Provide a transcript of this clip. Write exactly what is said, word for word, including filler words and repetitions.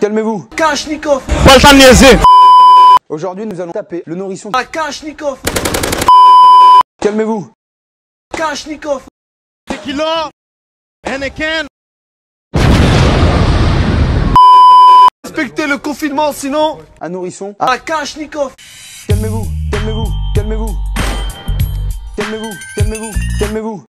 Calmez-vous. Kalachnikov. Pas le temps de niaiser. Aujourd'hui, nous allons taper le nourrisson. Ah, Kalachnikov. Calmez-vous. Kalachnikov. Tequila. Henneken. Respectez le confinement, sinon. Un nourrisson. Ah, Kalachnikov. Calmez-vous. Calmez-vous. Calmez-vous. Calmez-vous. Calmez-vous. Calmez-vous.